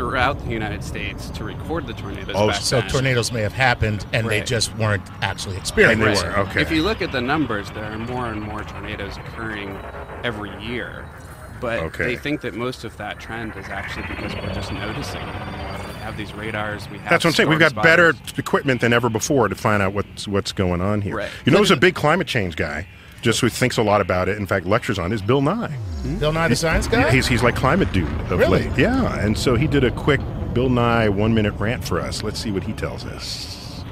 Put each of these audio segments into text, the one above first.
throughout the United States to record the tornadoes back so then. tornadoes may have happened, and they just weren't actually experienced. Okay. If you look at the numbers, there are more and more tornadoes occurring every year. But they think that most of that trend is actually because we're just noticing them more. We have these radars. We have That's what I'm saying. We've got storm better spotters. equipment than ever before to find out what's going on here. Right. You know, there's a big climate change guy, just who thinks a lot about it. In fact, lectures on it, is Bill Nye. Bill Nye the Science Guy? He's like climate dude of Really? late. Yeah, and so he did a quick Bill Nye 1-minute rant for us. Let's see what he tells us.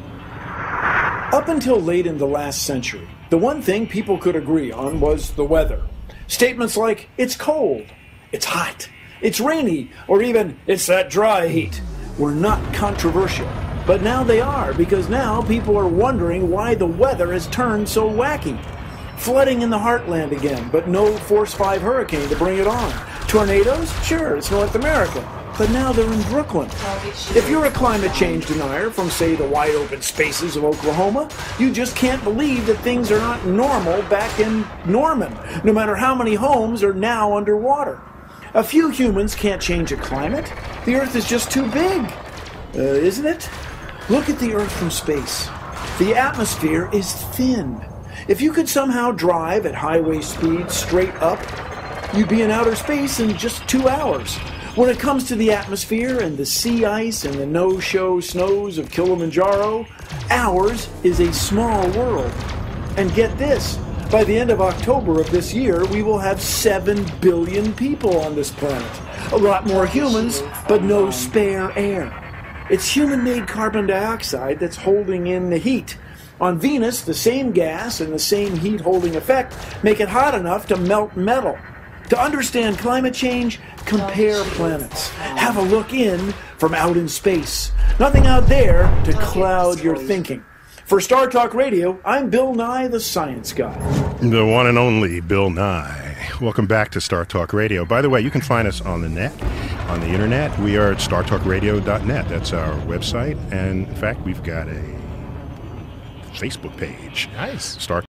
Up until late in the last century, the one thing people could agree on was the weather. Statements like, it's cold, it's hot, it's rainy, or even, it's that dry heat, were not controversial. But now they are, because now people are wondering why the weather has turned so wacky. Flooding in the heartland again, but no Force 5 hurricane to bring it on. Tornadoes? Sure, it's North America. But now they're in Brooklyn. If you're a climate change denier from, say, the wide open spaces of Oklahoma, you just can't believe that things are not normal back in Norman, no matter how many homes are now underwater. A few humans can't change a climate. The Earth is just too big. Isn't it? Look at the Earth from space. The atmosphere is thin. If you could somehow drive at highway speed straight up, you'd be in outer space in just 2 hours. When it comes to the atmosphere and the sea ice and the no-show snows of Kilimanjaro, ours is a small world. And get this, by the end of October of this year, we will have 7 billion people on this planet. A lot more humans, but no spare air. It's human-made carbon dioxide that's holding in the heat. On Venus, the same gas and the same heat-holding effect make it hot enough to melt metal. To understand climate change, compare planets. Have a look in from out in space. Nothing out there to cloud your thinking. For Star Talk Radio, I'm Bill Nye, the Science Guy. The one and only Bill Nye. Welcome back to Star Talk Radio. By the way, you can find us on the net, on the internet. We are at startalkradio.net. That's our website. And in fact, we've got a Facebook page. Nice. Star